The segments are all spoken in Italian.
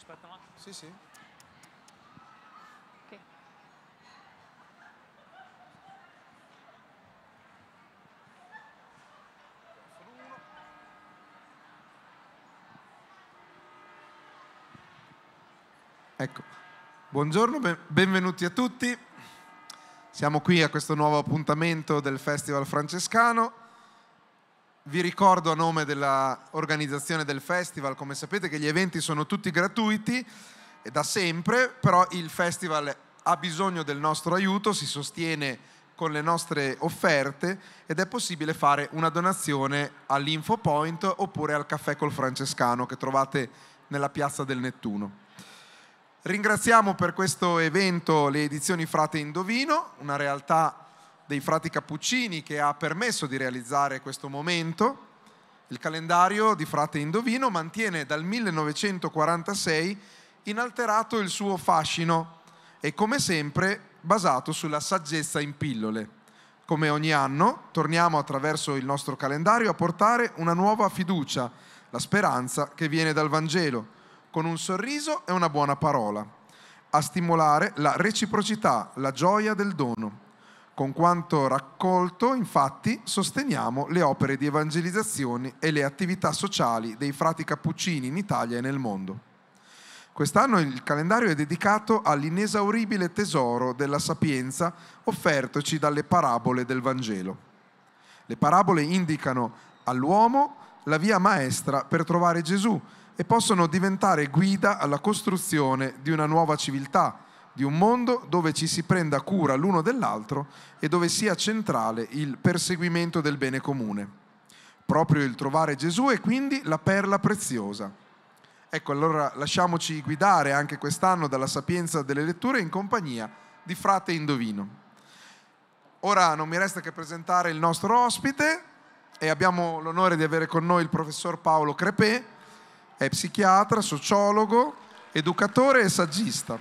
Aspetta, ma... Sì, sì. Okay. Ecco, buongiorno, benvenuti a tutti. Siamo qui a questo nuovo appuntamento del Festival Francescano. Vi ricordo a nome dell'organizzazione del festival, come sapete, che gli eventi sono tutti gratuiti e da sempre, però il festival ha bisogno del nostro aiuto, si sostiene con le nostre offerte ed è possibile fare una donazione all'Infopoint oppure al Caffè col Francescano che trovate nella Piazza del Nettuno. Ringraziamo per questo evento le edizioni Frate Indovino, una realtà dei frati cappuccini che ha permesso di realizzare questo momento. Il calendario di Frate Indovino mantiene dal 1946 inalterato il suo fascino e come sempre basato sulla saggezza in pillole. Come ogni anno torniamo attraverso il nostro calendario a portare una nuova fiducia, la speranza che viene dal Vangelo, con un sorriso e una buona parola, a stimolare la reciprocità, la gioia del dono. Con quanto raccolto, infatti, sosteniamo le opere di evangelizzazione e le attività sociali dei frati cappuccini in Italia e nel mondo. Quest'anno il calendario è dedicato all'inesauribile tesoro della sapienza offertoci dalle parabole del Vangelo. Le parabole indicano all'uomo la via maestra per trovare Gesù e possono diventare guida alla costruzione di una nuova civiltà, di un mondo dove ci si prenda cura l'uno dell'altro e dove sia centrale il perseguimento del bene comune. Proprio il trovare Gesù è quindi la perla preziosa. Ecco, allora lasciamoci guidare anche quest'anno dalla sapienza delle letture in compagnia di Frate Indovino. Ora non mi resta che presentare il nostro ospite e abbiamo l'onore di avere con noi il professor Paolo Crepè. È psichiatra, sociologo, educatore e saggista.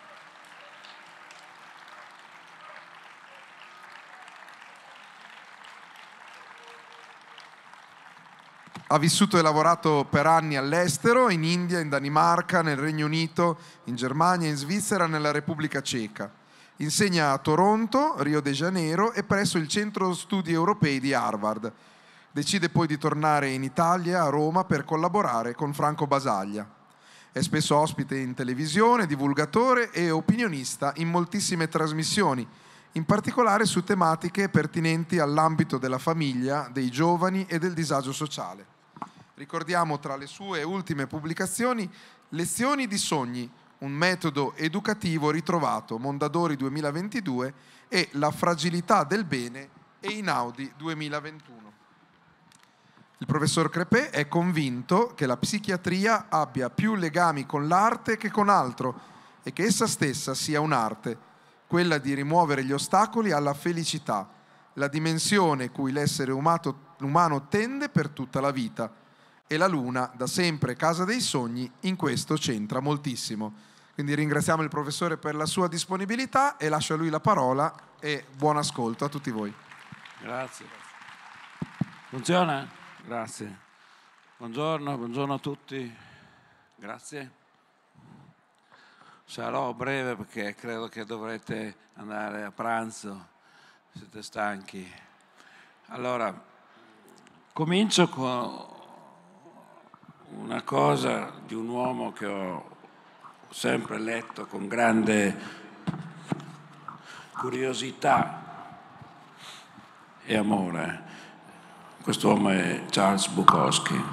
Ha vissuto e lavorato per anni all'estero, in India, in Danimarca, nel Regno Unito, in Germania, in Svizzera, nella Repubblica Ceca. Insegna a Toronto, Rio de Janeiro e presso il Centro Studi Europei di Harvard. Decide poi di tornare in Italia, a Roma, per collaborare con Franco Basaglia. È spesso ospite in televisione, divulgatore e opinionista in moltissime trasmissioni, in particolare su tematiche pertinenti all'ambito della famiglia, dei giovani e del disagio sociale. Ricordiamo tra le sue ultime pubblicazioni Lezioni di sogni, un metodo educativo ritrovato, Mondadori 2022, e La fragilità del bene, Einaudi 2021. Il professor Crepè è convinto che la psichiatria abbia più legami con l'arte che con altro e che essa stessa sia un'arte, quella di rimuovere gli ostacoli alla felicità, la dimensione cui l'essere umano tende per tutta la vita. E la Luna, da sempre casa dei sogni, in questo c'entra moltissimo. Quindi ringraziamo il professore per la sua disponibilità e lascio a lui la parola e buon ascolto a tutti voi. Grazie. Funziona? Grazie. Buongiorno a tutti. Grazie. Sarò breve perché credo che dovrete andare a pranzo, siete stanchi. Allora, comincio con una cosa di un uomo che ho sempre letto con grande curiosità e amore. Quest'uomo è Charles Bukowski.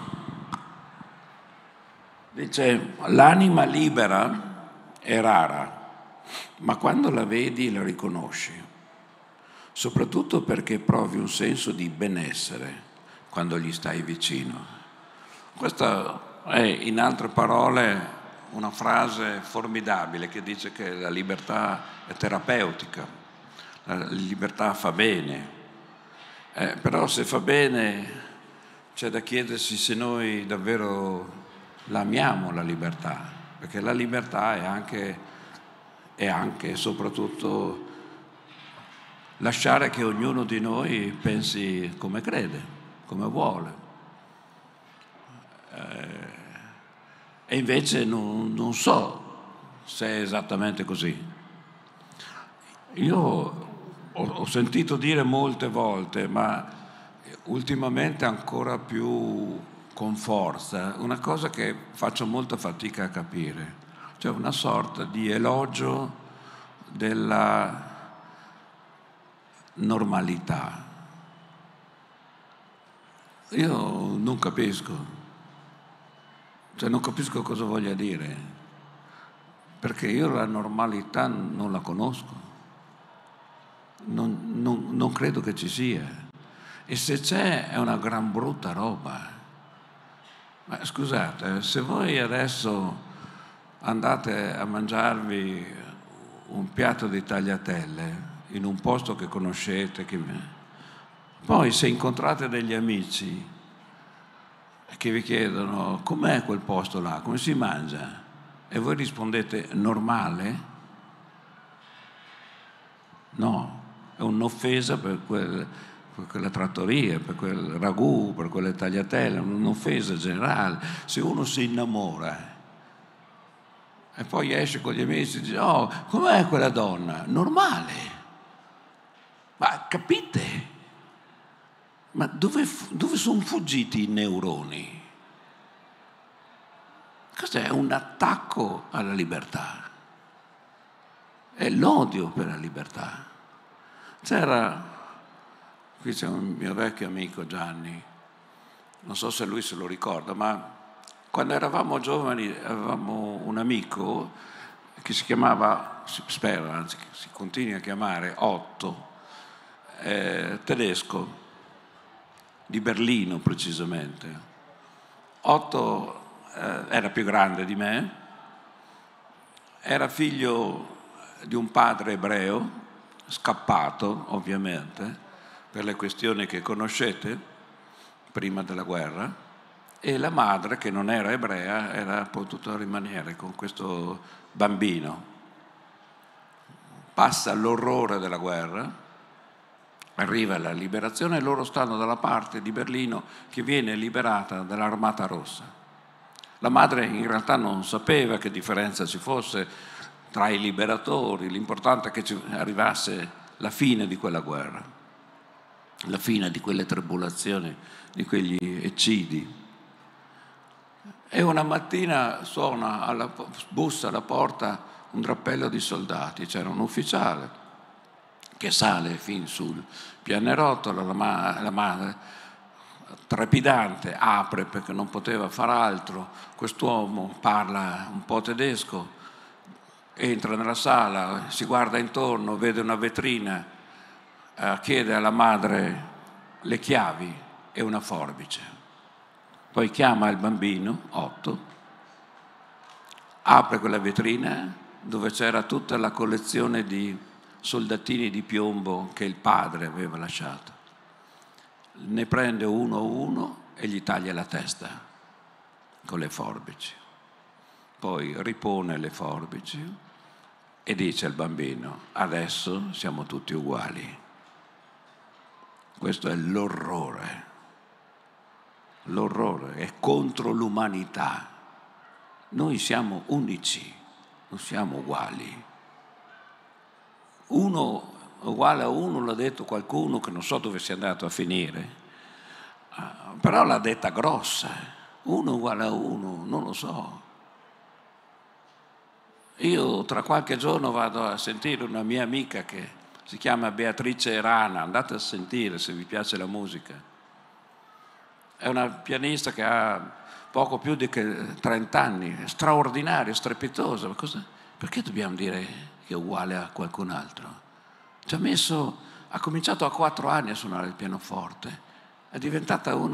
Dice: l'anima libera è rara, ma quando la vedi la riconosci, soprattutto perché provi un senso di benessere quando gli stai vicino. Questa è, in altre parole, una frase formidabile che dice che la libertà è terapeutica, la libertà fa bene. Però se fa bene c'è da chiedersi se noi davvero l'amiamo la libertà, perché la libertà è anche e soprattutto lasciare che ognuno di noi pensi come crede, come vuole. E invece non so se è esattamente così. Io ho sentito dire molte volte, ma ultimamente ancora più con forza, una cosa che faccio molta fatica a capire, cioè una sorta di elogio della normalità. Io non capisco. Cioè non capisco cosa voglia dire, perché io la normalità non la conosco, non credo che ci sia. E se c'è è una gran brutta roba. Ma scusate, se voi adesso andate a mangiarvi un piatto di tagliatelle in un posto che conoscete, poi se incontrate degli amici che vi chiedono com'è quel posto là, come si mangia, e voi rispondete normale? No, è un'offesa per quella trattoria, per quel ragù, per quelle tagliatelle, un'offesa generale. Se uno si innamora e poi esce con gli amici e dice oh, com'è quella donna? Normale. Ma capite? Ma dove sono fuggiti i neuroni? Cos'è? Un attacco alla libertà. È l'odio per la libertà. Qui c'è un mio vecchio amico Gianni, non so se lui se lo ricorda, ma quando eravamo giovani avevamo un amico che si chiamava, spero anzi che si continui a chiamare Otto, tedesco, di Berlino precisamente. Otto era più grande di me, era figlio di un padre ebreo, scappato ovviamente, per le questioni che conoscete, prima della guerra, e la madre, che non era ebrea, era potuta rimanere con questo bambino. Passa l'orrore della guerra, arriva la liberazione e loro stanno dalla parte di Berlino che viene liberata dall'Armata Rossa. La madre in realtà non sapeva che differenza ci fosse tra i liberatori, l'importante è che ci arrivasse la fine di quella guerra, la fine di quelle tribolazioni, di quegli eccidi. E una mattina bussa alla porta un drappello di soldati, c'era un ufficiale che sale fin sul pianerottolo, la madre trepidante apre perché non poteva far altro, quest'uomo parla un po' tedesco, entra nella sala, si guarda intorno, vede una vetrina, chiede alla madre le chiavi e una forbice. Poi chiama il bambino, Otto, apre quella vetrina dove c'era tutta la collezione di soldatini di piombo che il padre aveva lasciato. Ne prende uno a uno e gli taglia la testa con le forbici. Poi ripone le forbici e dice al bambino: adesso siamo tutti uguali. Questo è l'orrore. L'orrore è contro l'umanità. Noi siamo unici, non siamo uguali. Uno uguale a uno l'ha detto qualcuno che non so dove sia andato a finire, però l'ha detta grossa. Uno uguale a uno, non lo so. Io tra qualche giorno vado a sentire una mia amica che si chiama Beatrice Erana, andate a sentire se vi piace la musica. È una pianista che ha poco più di 30 anni, straordinaria, strepitosa. Ma perché dobbiamo dire che è uguale a qualcun altro? Ha cominciato a 4 anni a suonare il pianoforte, è diventata uno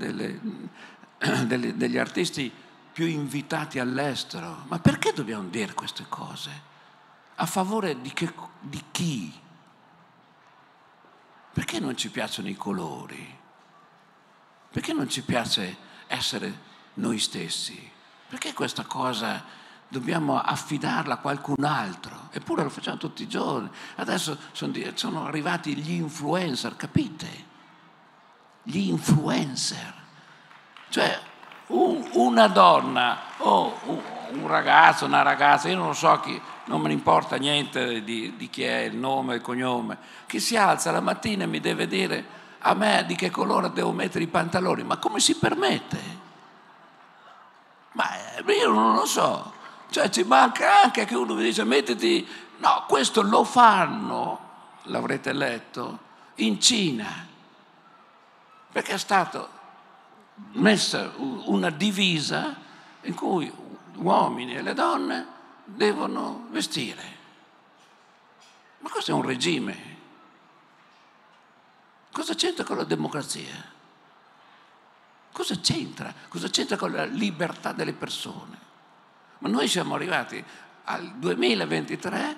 degli artisti più invitati all'estero. Ma perché dobbiamo dire queste cose? A favore di chi? Perché non ci piacciono i colori? Perché non ci piace essere noi stessi? Perché questa cosa dobbiamo affidarla a qualcun altro? Eppure lo facciamo tutti i giorni. Adesso sono arrivati gli influencer, capite? Gli influencer. Cioè, una donna o un ragazzo, una ragazza, io non so chi, non me ne importa niente di chi è il nome e il cognome, che si alza la mattina e mi deve dire a me di che colore devo mettere i pantaloni. Ma come si permette? Ma io non lo so. Cioè ci manca anche che uno mi dice mettiti... No, questo lo fanno, l'avrete letto, in Cina. Perché è stata messa una divisa in cui gli uomini e le donne devono vestire. Ma questo è un regime. Cosa c'entra con la democrazia? Cosa c'entra? Cosa c'entra con la libertà delle persone? Ma noi siamo arrivati al 2023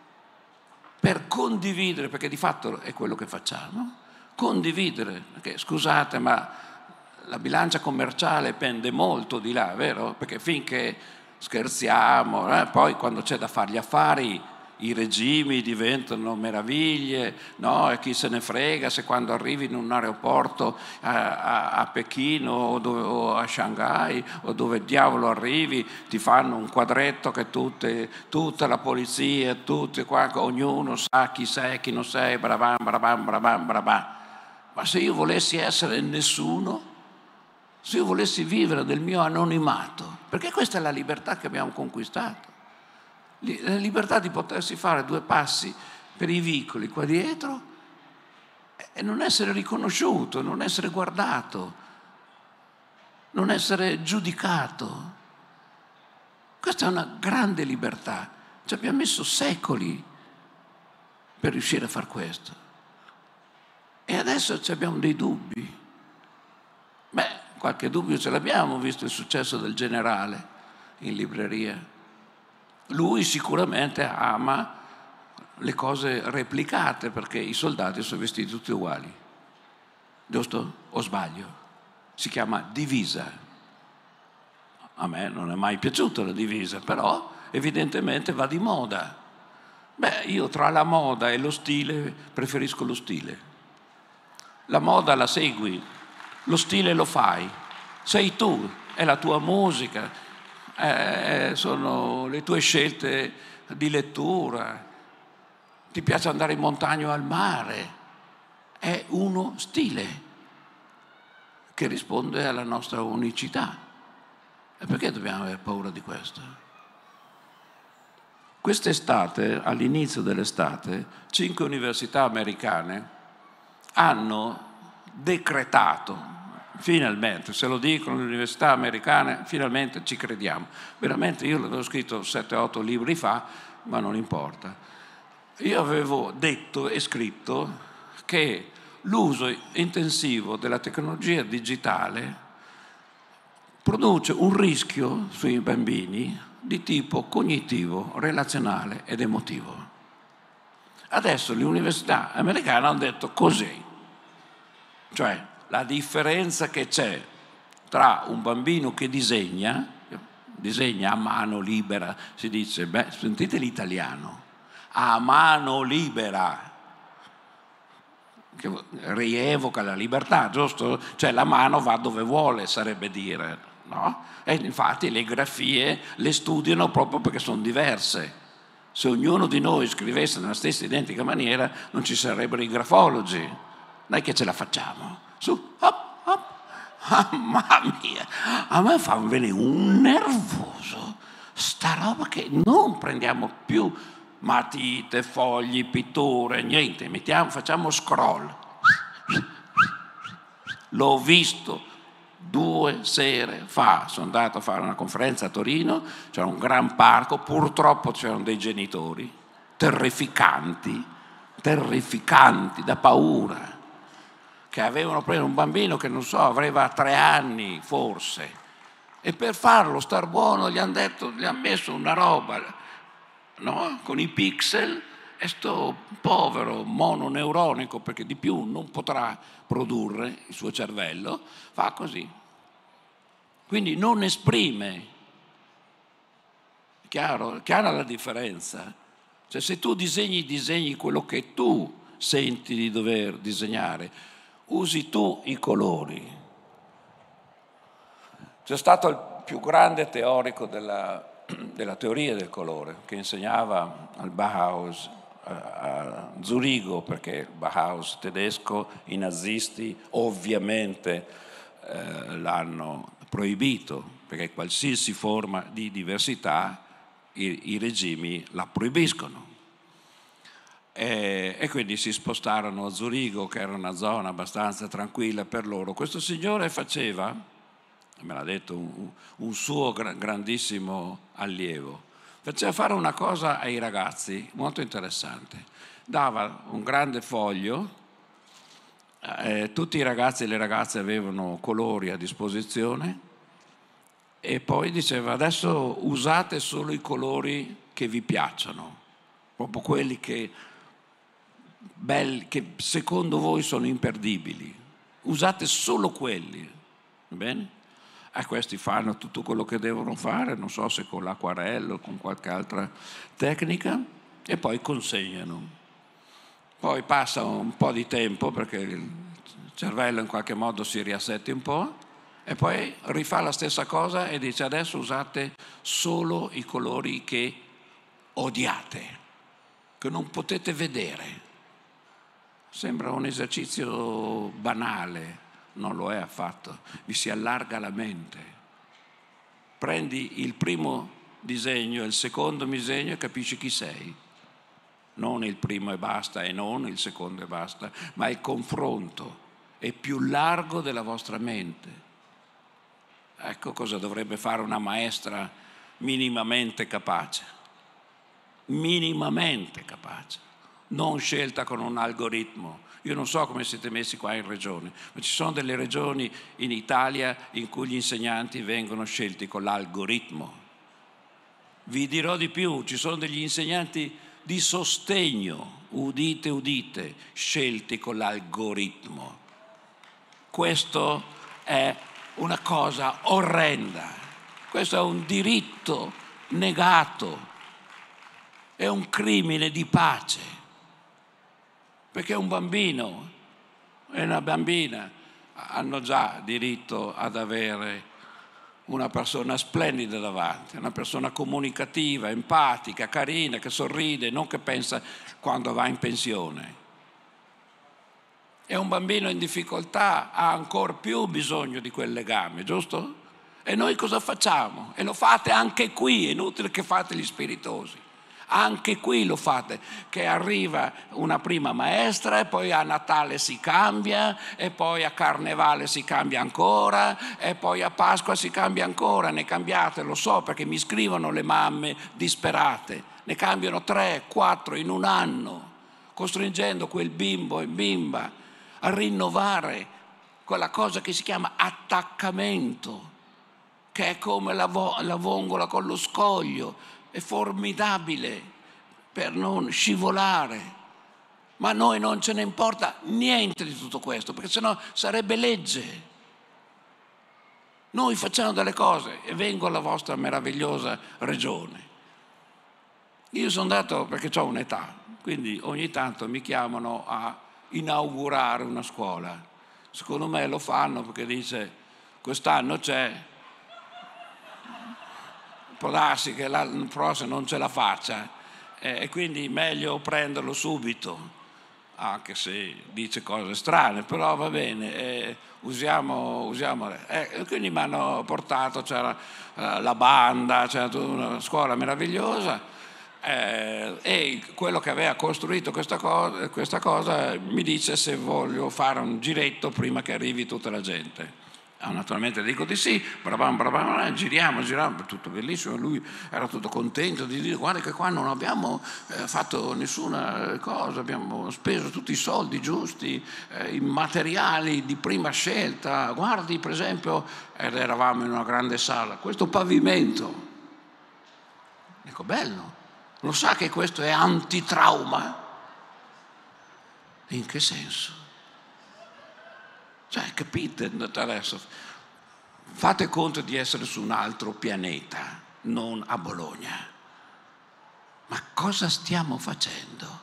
per condividere, perché di fatto è quello che facciamo, condividere, perché scusate ma la bilancia commerciale pende molto di là, vero? Perché finché scherziamo, poi quando c'è da fare gli affari i regimi diventano meraviglie, no? E chi se ne frega se quando arrivi in un aeroporto a Pechino o a Shanghai o dove diavolo arrivi ti fanno un quadretto che tutta la polizia, tutti qua, ognuno sa chi sei, chi non sei, brabam, brabam, brabam, brabam. Ma se io volessi essere nessuno, se io volessi vivere del mio anonimato, perché questa è la libertà che abbiamo conquistato. La libertà di potersi fare due passi per i vicoli qua dietro e non essere riconosciuto, non essere guardato, non essere giudicato. Questa è una grande libertà. Ci abbiamo messo secoli per riuscire a far questo. E adesso abbiamo dei dubbi. Beh, qualche dubbio ce l'abbiamo, visto il successo del Generale in libreria. Lui sicuramente ama le cose replicate perché i soldati sono vestiti tutti uguali, giusto? O sbaglio? Si chiama divisa. A me non è mai piaciuta la divisa, però evidentemente va di moda. Beh, io tra la moda e lo stile preferisco lo stile. La moda la segui, lo stile lo fai, sei tu, è la tua musica. Sono le tue scelte di lettura, ti piace andare in montagna o al mare, è uno stile che risponde alla nostra unicità. E perché dobbiamo avere paura di questo? Quest'estate, all'inizio dell'estate, 5 università americane hanno decretato, finalmente, se lo dicono le università americane, finalmente ci crediamo. Veramente io l'avevo scritto 7-8 libri fa, ma non importa. Io avevo detto e scritto che l'uso intensivo della tecnologia digitale produce un rischio sui bambini di tipo cognitivo, relazionale ed emotivo. Adesso le università americane hanno detto così, cioè la differenza che c'è tra un bambino che disegna a mano libera, si dice, beh, sentite l'italiano, a mano libera, che rievoca la libertà, giusto? Cioè la mano va dove vuole, sarebbe dire, no? E infatti le grafie le studiano proprio perché sono diverse. Se ognuno di noi scrivesse nella stessa identica maniera non ci sarebbero i grafologi. Non è che ce la facciamo. Su, hop, hop. Ah, mamma mia, a me fa venire un nervoso sta roba che non prendiamo più matite, fogli, pitture, niente, facciamo scroll. L'ho visto 2 sere fa, sono andato a fare una conferenza a Torino, c'era un gran parco, purtroppo c'erano dei genitori terrificanti da paura, che avevano preso un bambino che non so, aveva 3 anni forse, e per farlo star buono gli hanno messo una roba, no? Con i pixel, e sto povero mononeuronico, perché di più non potrà produrre il suo cervello, fa così. Quindi non esprime. Chiaro? Chiara la differenza? Cioè se tu disegni quello che tu senti di dover disegnare, usi tu i colori. C'è stato il più grande teorico della teoria del colore, che insegnava al Bauhaus a Zurigo, perché il Bauhaus tedesco, i nazisti ovviamente l'hanno proibito, perché qualsiasi forma di diversità i regimi la proibiscono. E quindi si spostarono a Zurigo, che era una zona abbastanza tranquilla per loro. Questo signore faceva, me l'ha detto un suo grandissimo allievo, faceva fare una cosa ai ragazzi molto interessante. Dava un grande foglio, tutti i ragazzi e le ragazze avevano colori a disposizione e poi diceva: adesso usate solo i colori che vi piacciono, proprio quelli che secondo voi sono imperdibili, usate solo quelli, va bene? E questi fanno tutto quello che devono fare, non so se con l'acquarello o con qualche altra tecnica, e poi consegnano. Poi passa un po' di tempo perché il cervello in qualche modo si riassetti un po', e poi rifà la stessa cosa e dice: adesso usate solo i colori che odiate, che non potete vedere. Sembra un esercizio banale, non lo è affatto, vi si allarga la mente. Prendi il primo disegno e il secondo disegno e capisci chi sei. Non il primo e basta e non il secondo e basta, ma il confronto è più largo della vostra mente. Ecco cosa dovrebbe fare una maestra minimamente capace, non scelta con un algoritmo. Io non so come siete messi qua in regione, ma ci sono delle regioni in Italia in cui gli insegnanti vengono scelti con l'algoritmo. Vi dirò di più, ci sono degli insegnanti di sostegno, udite udite, scelti con l'algoritmo. Questo è una cosa orrenda, questo è un diritto negato, è un crimine di pace, perché un bambino e una bambina hanno già diritto ad avere una persona splendida davanti, una persona comunicativa, empatica, carina, che sorride, non che pensa quando va in pensione. E un bambino in difficoltà ha ancora più bisogno di quel legame, giusto? E noi cosa facciamo? E lo fate anche qui, è inutile che fate gli spiritosi. Anche qui lo fate, che arriva una prima maestra e poi a Natale si cambia e poi a Carnevale si cambia ancora e poi a Pasqua si cambia ancora. Ne cambiate, lo so, perché mi scrivono le mamme disperate, ne cambiano 3, 4 in un anno, costringendo quel bimbo e bimba a rinnovare quella cosa che si chiama attaccamento, che è come la vongola con lo scoglio, è formidabile per non scivolare, ma a noi non ce ne importa niente di tutto questo, perché sennò sarebbe legge. Noi facciamo delle cose e vengo alla vostra meravigliosa regione. Io sono andato perché ho un'età, quindi ogni tanto mi chiamano a inaugurare una scuola. Secondo me lo fanno perché dice: quest'anno c'è, può darsi che l'anno prossimo non ce la faccia, e quindi meglio prenderlo subito, anche se dice cose strane, però va bene, usiamo. Quindi mi hanno portato, c'era la banda, c'era tutta una scuola meravigliosa, e quello che aveva costruito questa cosa mi dice se voglio fare un giretto prima che arrivi tutta la gente. Naturalmente dico di sì, giriamo, tutto bellissimo. Lui era tutto contento di dire: guarda che qua non abbiamo fatto nessuna cosa, abbiamo speso tutti i soldi giusti, i materiali di prima scelta, guardi per esempio, ed eravamo in una grande sala, questo pavimento. Dico: bello, lo sa che questo è antitrauma? In che senso? Cioè, capite adesso? Fate conto di essere su un altro pianeta, non a Bologna. Ma cosa stiamo facendo?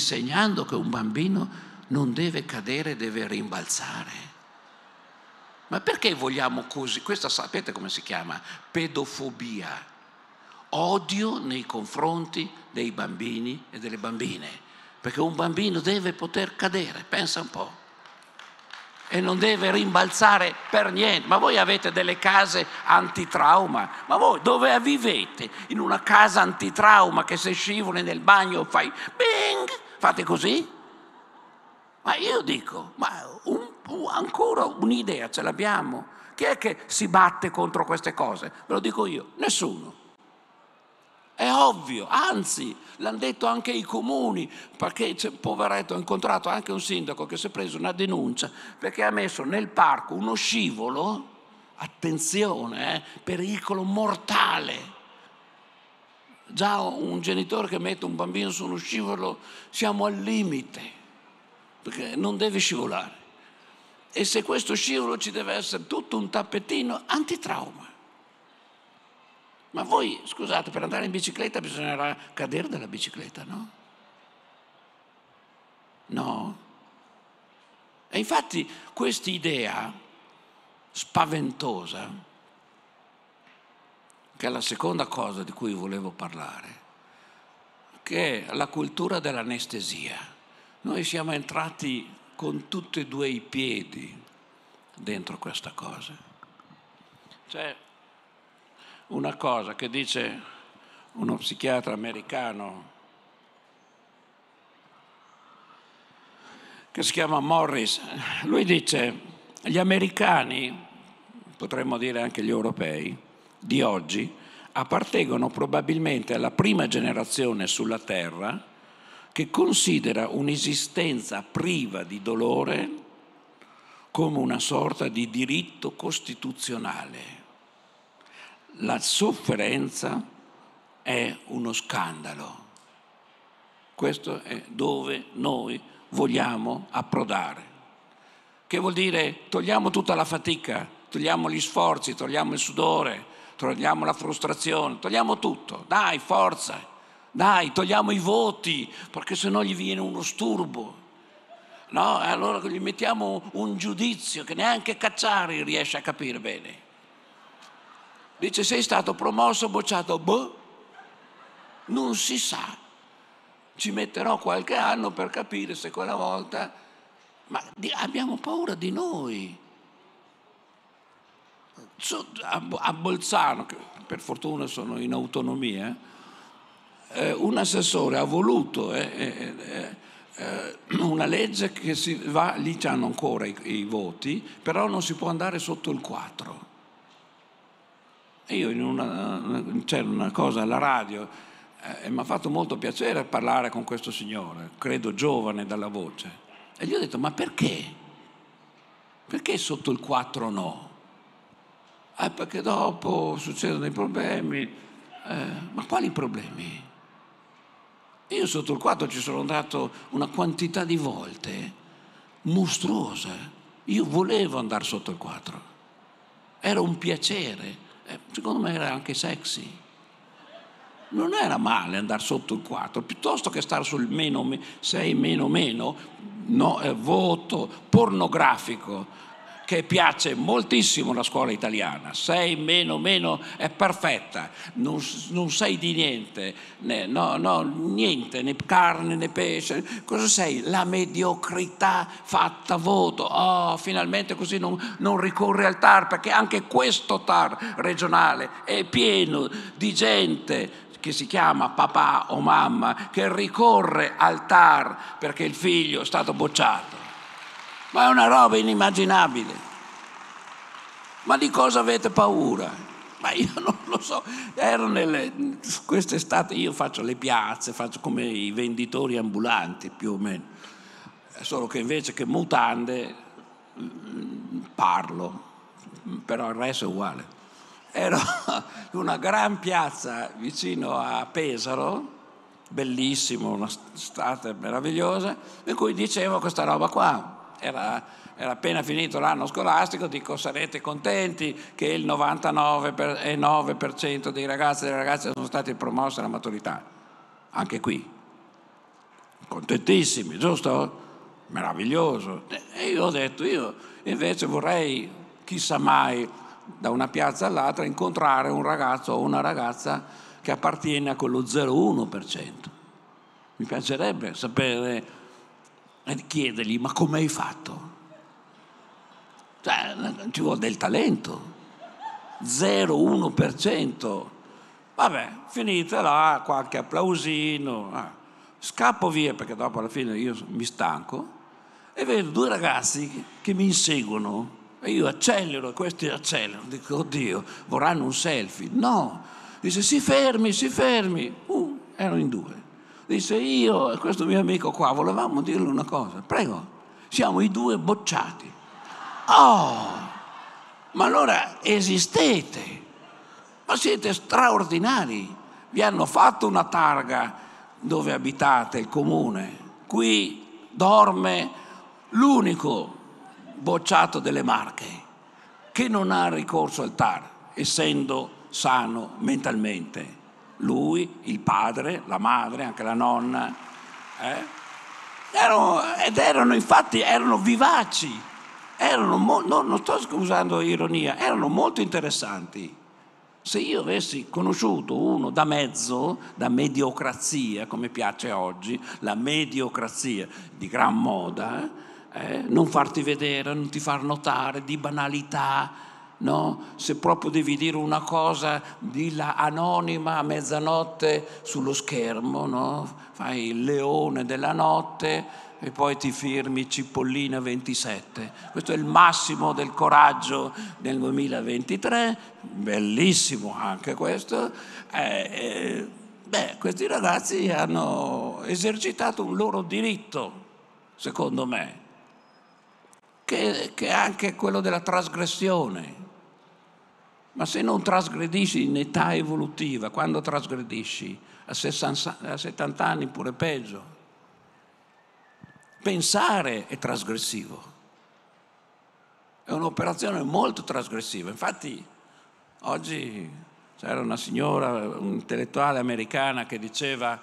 Insegnando che un bambino non deve cadere, deve rimbalzare. Ma perché vogliamo così? Questa sapete come si chiama? Pedofobia. Odio nei confronti dei bambini e delle bambine. Perché un bambino deve poter cadere, pensa un po'. E non deve rimbalzare per niente. Ma voi avete delle case antitrauma? Ma voi dove vivete? In una casa antitrauma che se scivoli nel bagno fai bing, fate così? Ma io dico, ma ancora un'idea ce l'abbiamo? Chi è che si batte contro queste cose? Ve lo dico io, nessuno. È ovvio, anzi, l'hanno detto anche i comuni, perché poveretto, ho incontrato anche un sindaco che si è preso una denuncia perché ha messo nel parco uno scivolo, attenzione, pericolo mortale. Già un genitore che mette un bambino su uno scivolo, siamo al limite, perché non deve scivolare. E se questo scivolo ci deve essere tutto un tappetino antitrauma. Ma voi, scusate, per andare in bicicletta bisognerà cadere dalla bicicletta, no? No? E infatti quest'idea spaventosa, che è la seconda cosa di cui volevo parlare, che è la cultura dell'anestesia. Noi siamo entrati con tutti e due i piedi dentro questa cosa. Cioè, una cosa che dice uno psichiatra americano che si chiama Morris, lui dice: gli americani, potremmo dire anche gli europei, di oggi appartengono probabilmente alla prima generazione sulla Terra che considera un'esistenza priva di dolore come una sorta di diritto costituzionale. La sofferenza è uno scandalo. Questo è dove noi vogliamo approdare. Che vuol dire? Togliamo tutta la fatica, togliamo gli sforzi, togliamo il sudore, togliamo la frustrazione, togliamo tutto. Dai, forza, dai, togliamo i voti, perché sennò gli viene uno sturbo. No? Allora gli mettiamo un giudizio che neanche Cacciari riesce a capire bene. Dice: sei stato promosso o bocciato? Boh, non si sa. Ci metterò qualche anno per capire se quella volta... Ma abbiamo paura di noi. A Bolzano, che per fortuna sono in autonomia, un assessore ha voluto una legge che si va, lì c'hanno ancora i voti, però non si può andare sotto il 4. E io c'era una cosa alla radio e mi ha fatto molto piacere parlare con questo signore, credo giovane dalla voce, e gli ho detto: ma perché? Perché sotto il 4 no? Perché dopo succedono dei problemi. Ma quali problemi? Io sotto il 4 ci sono andato una quantità di volte mostruosa. Io volevo andare sotto il 4, era un piacere. Secondo me era anche sexy. Non era male andare sotto il 4, piuttosto che stare sul meno 6 meno no, voto pornografico che piace moltissimo alla scuola italiana. 6 meno è perfetta, non sei di niente, niente, né carne né pesce. Cosa sei? La mediocrità fatta voto. Oh, finalmente così non ricorre al TAR, perché anche questo TAR regionale è pieno di gente che si chiama papà o mamma che ricorre al TAR perché il figlio è stato bocciato. Ma è una roba inimmaginabile. Ma di cosa avete paura? Ma io non lo so. Quest'estate io faccio le piazze, faccio come i venditori ambulanti più o meno, solo che invece che mutande parlo, però il resto è uguale. Ero in una gran piazza vicino a Pesaro, bellissimo, una estate meravigliosa, in cui dicevo questa roba qua. Era appena finito l'anno scolastico, dico: sarete contenti che il 99,9% dei ragazzi e delle ragazze sono stati promossi alla maturità. Anche qui. Contentissimi, giusto? Meraviglioso. E io ho detto: io invece vorrei chissà mai, da una piazza all'altra, incontrare un ragazzo o una ragazza che appartiene a quello 0,1%. Mi piacerebbe sapere e chiedergli: ma come hai fatto? Cioè, ci vuole del talento. 0,1%. Vabbè, finita là, qualche applausino, scappo via perché dopo alla fine io mi stanco e vedo due ragazzi che mi inseguono e io accelero e questi accelerano. Dico: oddio, vorranno un selfie? No, dice: si fermi, erano in due. Dice: io e questo mio amico qua volevamo dirle una cosa. Prego. Siamo i due bocciati. Oh, ma allora esistete, ma siete straordinari. Vi hanno fatto una targa dove abitate, il comune. Qui dorme l'unico bocciato delle Marche che non ha ricorso al TAR, essendo sano mentalmente. Lui, il padre, la madre, anche la nonna, erano vivaci, non sto usando ironia, erano molto interessanti. Se io avessi conosciuto uno da mezzo, da mediocrazia, come piace oggi, la mediocrazia di gran moda, non farti vedere, non ti far notare, di banalità, no? Se proprio devi dire una cosa, dilla anonima a mezzanotte sullo schermo, no? Fai il leone della notte e poi ti firmi Cipollina 27. Questo è il massimo del coraggio nel 2023, bellissimo anche questo. Questi ragazzi hanno esercitato un loro diritto, secondo me, che è anche quello della trasgressione. Ma se non trasgredisci in età evolutiva, quando trasgredisci? A 70 anni pure peggio. Pensare è trasgressivo, è un'operazione molto trasgressiva. Infatti oggi c'era una signora, un'intellettuale americana, che diceva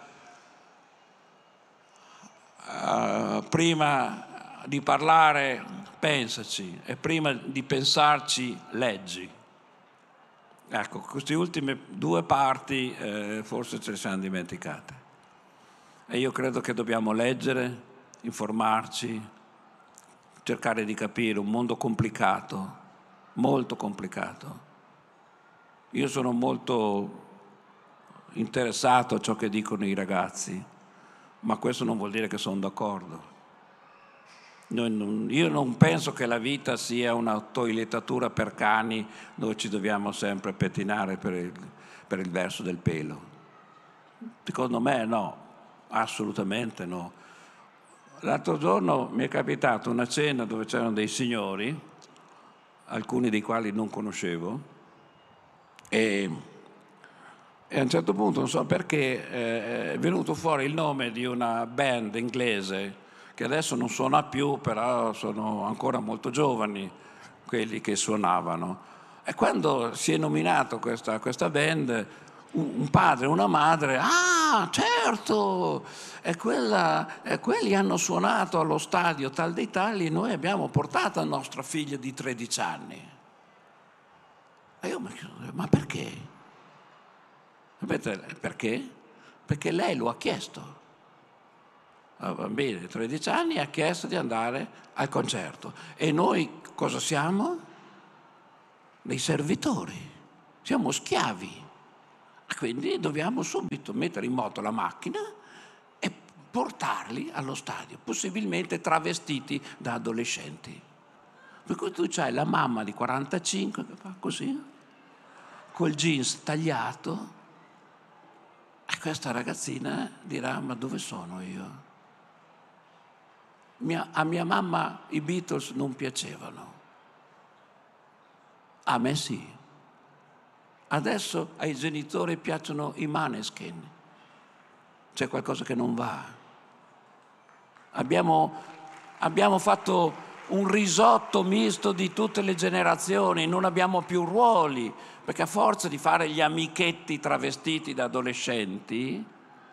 prima di parlare pensaci e prima di pensarci leggi. Ecco, queste ultime due parti forse ce le siamo dimenticate. E io credo che dobbiamo leggere, informarci, cercare di capire un mondo complicato, molto complicato. Io sono molto interessato a ciò che dicono i ragazzi, ma questo non vuol dire che sono d'accordo. Io non penso che la vita sia una toilettatura per cani dove ci dobbiamo sempre pettinare per il verso del pelo. Secondo me no, assolutamente no. L'altro giorno mi è capitato una cena dove c'erano dei signori, alcuni dei quali non conoscevo, e a un certo punto, non so perché, è venuto fuori il nome di una band inglese che adesso non suona più, però sono ancora molto giovani quelli che suonavano. E quando si è nominato questa band, un padre e una madre: ah, certo, quelli hanno suonato allo stadio tal dei tali e noi abbiamo portato la nostra figlia di 13 anni. E io mi chiedo: ma perché? Sapete perché? Perché lei lo ha chiesto. La bambina di 13 anni ha chiesto di andare al concerto. E noi cosa siamo? Dei servitori, siamo schiavi. Quindi dobbiamo subito mettere in moto la macchina e portarli allo stadio, possibilmente travestiti da adolescenti. Per cui tu c'hai la mamma di 45 che fa così, col jeans tagliato, e questa ragazzina dirà: ma dove sono io? A mia mamma i Beatles non piacevano, a me sì. Adesso ai genitori piacciono i Maneskin. C'è qualcosa che non va. Abbiamo fatto un risotto misto di tutte le generazioni, non abbiamo più ruoli, perché a forza di fare gli amichetti travestiti da adolescenti,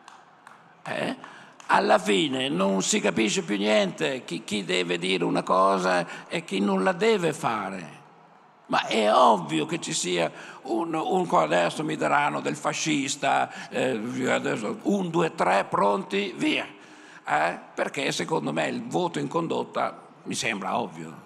alla fine non si capisce più niente, chi deve dire una cosa e chi non la deve fare. Ma è ovvio che ci sia adesso mi daranno del fascista, adesso 1, 2, 3, pronti, via. Perché secondo me il voto in condotta mi sembra ovvio.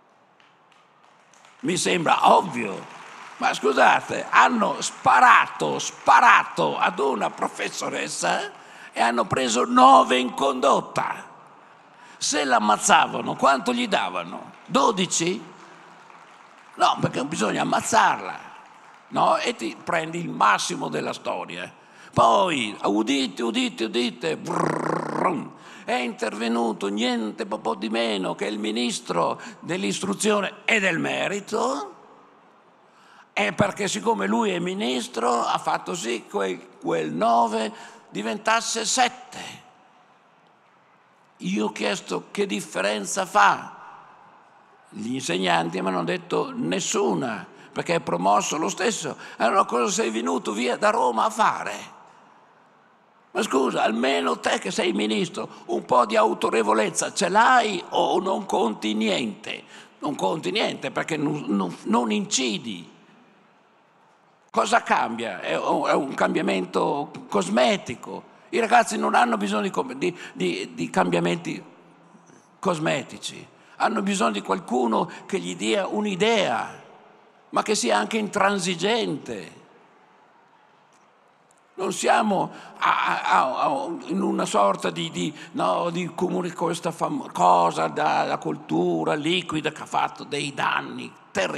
Mi sembra ovvio. Ma scusate, hanno sparato ad una professoressa e hanno preso 9 in condotta. Se l'ammazzavano, quanto gli davano? 12? No, perché bisogna ammazzarla, no? E ti prendi il massimo della storia. Poi, udite, brrr, è intervenuto niente po' di meno che il ministro dell'istruzione e del merito, e perché siccome lui è ministro ha fatto sì che quel 9 diventasse 7. Io ho chiesto che differenza fa. Gli insegnanti mi hanno detto nessuna, perché è promosso lo stesso. Allora cosa sei venuto via da Roma a fare? Ma scusa, almeno te che sei ministro, un po' di autorevolezza ce l'hai o non conti niente? Non conti niente perché non incidi. Cosa cambia? È un cambiamento cosmetico. I ragazzi non hanno bisogno di cambiamenti cosmetici, hanno bisogno di qualcuno che gli dia un'idea, ma che sia anche intransigente. Non siamo in una sorta di questa cosa della cultura liquida che ha fatto dei danni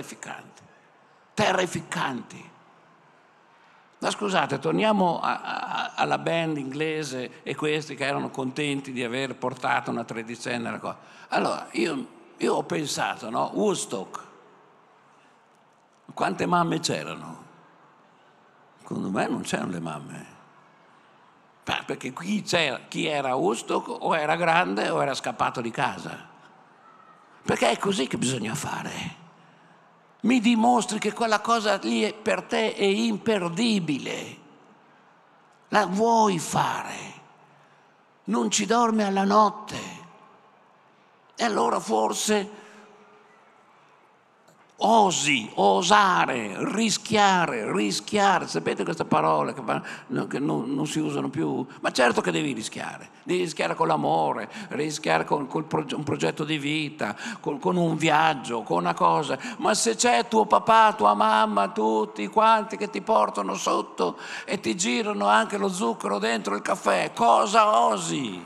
terrificanti. Ma scusate, torniamo alla band inglese e questi che erano contenti di aver portato una tredicenne alla cosa. Allora, io ho pensato, no? Woodstock, quante mamme c'erano? Secondo me non c'erano le mamme. Perché qui c'era chi era a Woodstock o era grande o era scappato di casa. Perché è così che bisogna fare. Mi dimostri che quella cosa lì per te è imperdibile. La vuoi fare. Non ci dormi alla notte. E allora forse osare, rischiare. Sapete queste parole che non si usano più? Ma certo che devi rischiare con l'amore, rischiare con un progetto di vita, con un viaggio, con una cosa. Ma se c'è tuo papà, tua mamma, tutti quanti che ti portano sotto e ti girano anche lo zucchero dentro il caffè, cosa osi?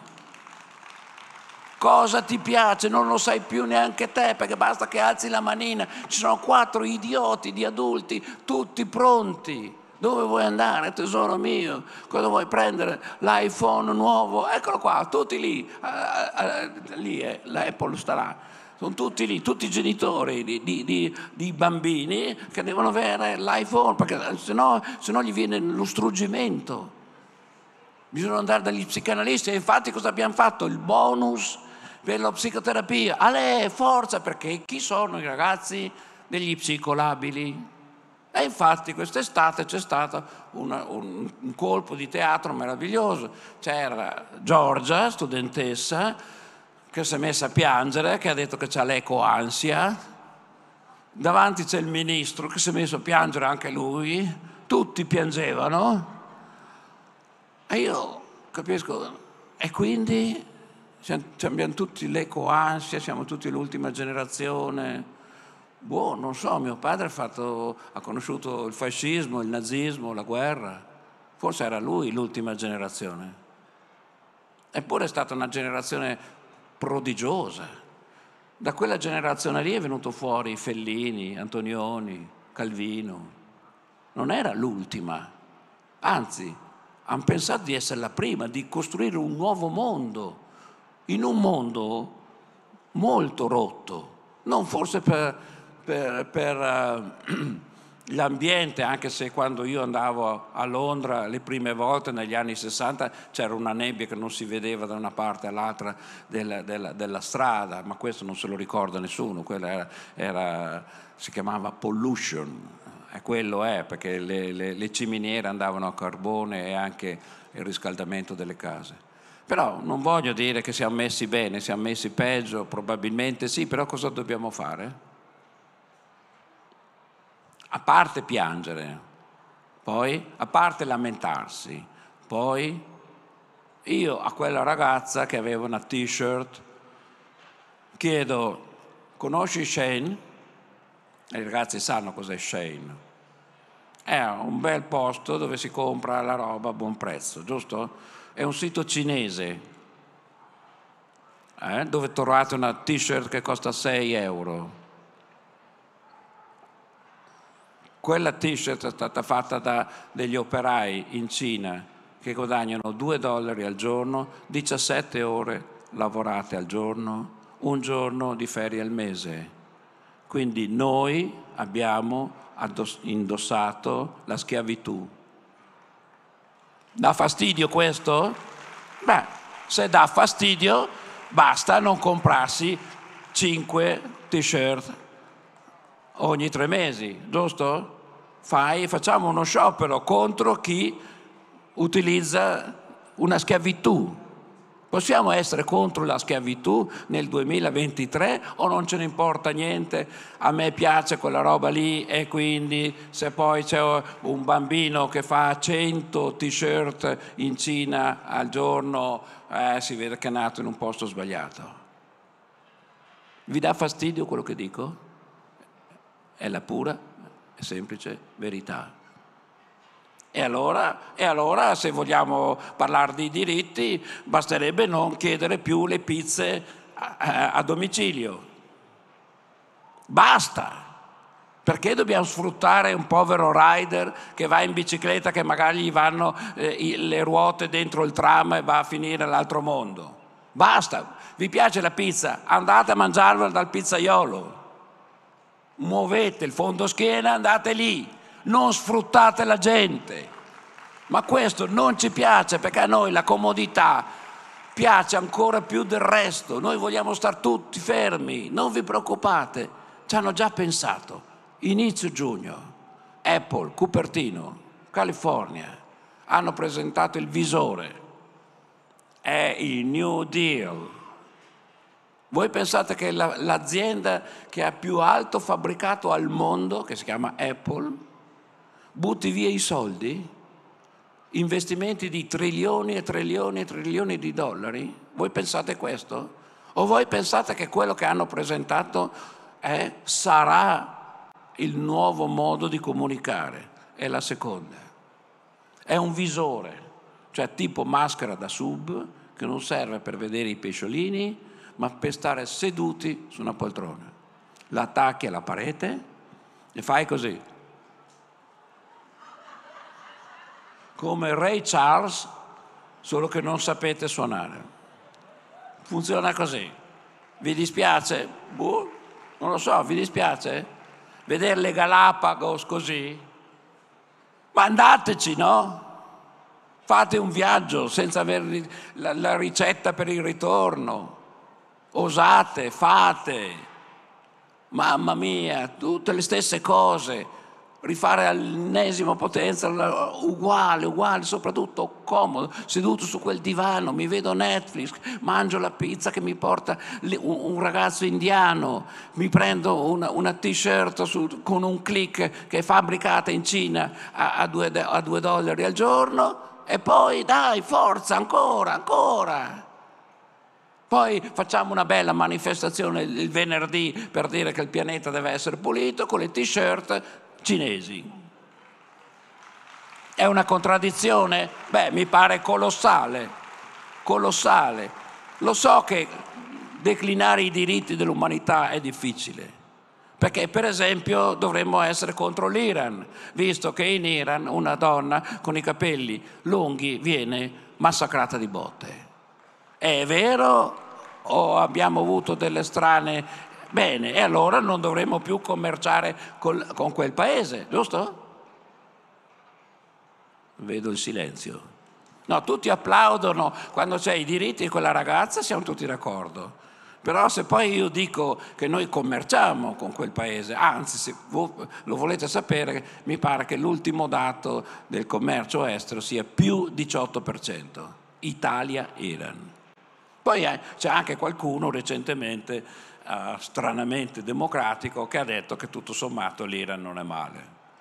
Cosa ti piace? Non lo sai più neanche te, perché basta che alzi la manina. Ci sono 4 idioti di adulti, tutti pronti. Dove vuoi andare, tesoro mio? Cosa vuoi prendere? L'iPhone nuovo? Eccolo qua, tutti lì. Lì l'Apple sta là. Sono tutti lì, tutti i genitori di bambini che devono avere l'iPhone, perché se no gli viene lo struggimento. Bisogna andare dagli psicanalisti e infatti cosa abbiamo fatto? Il bonus per la psicoterapia. Forza, perché chi sono i ragazzi degli psicolabili? E infatti quest'estate c'è stato un colpo di teatro meraviglioso. C'era Giorgia, studentessa, che si è messa a piangere, che ha detto che c'ha l'ecoansia. Davanti c'è il ministro che si è messo a piangere anche lui. Tutti piangevano. E io capisco, e quindi abbiamo tutti l'ecoansia, siamo tutti l'ultima generazione. Non so, mio padre ha conosciuto il fascismo, il nazismo, la guerra. Forse era lui l'ultima generazione. Eppure è stata una generazione prodigiosa. Da quella generazione lì è venuto fuori Fellini, Antonioni, Calvino. Non era l'ultima, anzi, hanno pensato di essere la prima, di costruire un nuovo mondo, in un mondo molto rotto, non forse per l'ambiente, anche se quando io andavo a Londra le prime volte negli anni 60 c'era una nebbia che non si vedeva da una parte all'altra della strada, ma questo non se lo ricorda nessuno, quella si chiamava pollution. E quello è, perché le ciminiere andavano a carbone e anche il riscaldamento delle case. Però non voglio dire che siamo messi bene, siamo messi peggio, probabilmente sì, però cosa dobbiamo fare? a parte piangere, poi a parte lamentarsi, poi io a quella ragazza che aveva una t-shirt chiedo: conosci Shein? E i ragazzi sanno cos'è Shein. È un bel posto dove si compra la roba a buon prezzo, giusto? È un sito cinese, dove trovate una t-shirt che costa 6 euro. Quella t-shirt è stata fatta da degli operai in Cina che guadagnano $2 al giorno, 17 ore lavorate al giorno, un giorno di ferie al mese. Quindi noi abbiamo indossato la schiavitù. Dà fastidio questo? Beh, se dà fastidio, basta non comprarsi 5 t-shirt ogni 3 mesi, giusto? Facciamo uno sciopero contro chi utilizza una schiavitù. Possiamo essere contro la schiavitù nel 2023 o non ce ne importa niente? A me piace quella roba lì e quindi se poi c'è un bambino che fa 100 t-shirt in Cina al giorno, si vede che è nato in un posto sbagliato. Vi dà fastidio quello che dico? È la pura e semplice verità. E allora, se vogliamo parlare di diritti, basterebbe non chiedere più le pizze a domicilio. Basta! Perché dobbiamo sfruttare un povero rider che va in bicicletta, che magari gli vanno le ruote dentro il tram e va a finire all'altro mondo? Basta! Vi piace la pizza? Andate a mangiarvela dal pizzaiolo. Muovete il fondoschiena, andate lì. Non sfruttate la gente. Ma questo non ci piace, perché a noi la comodità piace ancora più del resto. Noi vogliamo stare tutti fermi, non vi preoccupate, ci hanno già pensato. Inizio giugno Apple, Cupertino, California hanno presentato il visore, è il New Deal. Voi pensate che l'azienda che ha più alto fabbricato al mondo, che si chiama Apple, butti via i soldi? Investimenti di trilioni e trilioni e trilioni di dollari? Voi pensate questo? O voi pensate che quello che hanno presentato sarà il nuovo modo di comunicare? È la seconda. È un visore, cioè tipo maschera da sub, che non serve per vedere i pesciolini, ma per stare seduti su una poltrona. La attacchi alla parete e fai così. Come Ray Charles, solo che non sapete suonare. Funziona così. Vi dispiace? Non lo so, vi dispiace? Vedere le Galapagos così? Ma andateci, no? Fate un viaggio senza avere la ricetta per il ritorno. Osate, fate. Mamma mia, tutte le stesse cose. Rifare all'ennesima potenza, uguale, soprattutto comodo, seduto su quel divano, mi vedo Netflix, mangio la pizza che mi porta un ragazzo indiano, mi prendo una t-shirt con un click che è fabbricata in Cina a $2 al giorno e poi dai, forza, ancora. Poi facciamo una bella manifestazione il venerdì per dire che il pianeta deve essere pulito con le t-shirt cinesi. È una contraddizione? Beh, mi pare colossale. Lo so che declinare i diritti dell'umanità è difficile, perché per esempio dovremmo essere contro l'Iran, visto che in Iran una donna con i capelli lunghi viene massacrata di botte. È vero o abbiamo avuto delle strane... Bene, e allora non dovremmo più commerciare con quel paese, giusto? Vedo il silenzio. No, tutti applaudono quando c'è i diritti di quella ragazza, siamo tutti d'accordo. Però se poi io dico che noi commerciamo con quel paese, anzi, se lo volete sapere, mi pare che l'ultimo dato del commercio estero sia più 18%. Italia-Iran. Poi c'è anche qualcuno recentemente... stranamente democratico, che ha detto che tutto sommato l'Iran non è male.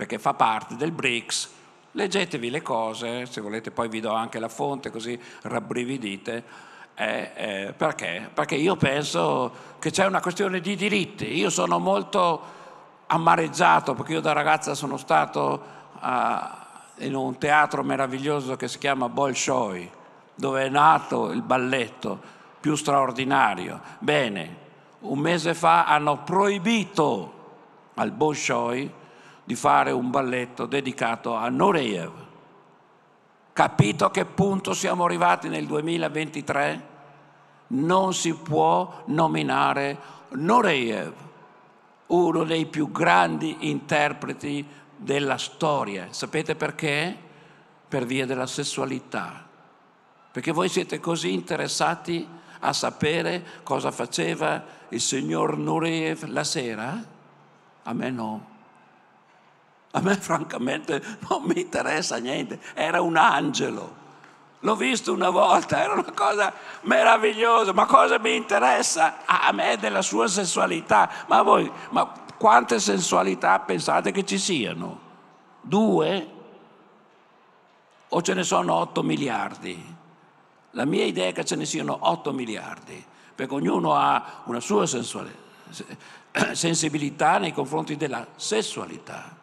perché fa parte del BRICS. Leggetevi le cose, se volete poi vi do anche la fonte così rabbrividite. Perché? Perché io penso che c'è una questione di diritti. Io sono molto amareggiato perché io da ragazza sono stato in un teatro meraviglioso che si chiama Bolshoi, dove è nato il balletto più straordinario. Bene, un mese fa hanno proibito al Bolshoi di fare un balletto dedicato a Nureyev. Capito a che punto siamo arrivati nel 2023? Non si può nominare Nureyev, uno dei più grandi interpreti della storia. Sapete perché? Per via della sessualità. Perché voi siete così interessati a sapere cosa faceva il signor Nureyev la sera? A me no. A me francamente non mi interessa niente. Era un angelo. L'ho visto una volta, era una cosa meravigliosa. Ma cosa mi interessa a me della sua sessualità? Ma voi, ma quante sensualità pensate che ci siano? 2? O ce ne sono 8 miliardi? La mia idea è che ce ne siano 8 miliardi, perché ognuno ha una sua sensibilità nei confronti della sessualità.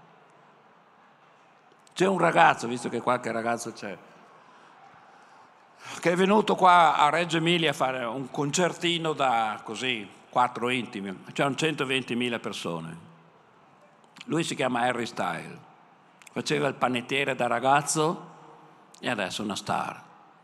C'è un ragazzo, visto che qualche ragazzo c'è, che è venuto qua a Reggio Emilia a fare un concertino da così, 4 intimi, c'erano 120.000 persone. Lui si chiama Harry Styles, faceva il panettiere da ragazzo e adesso è una star.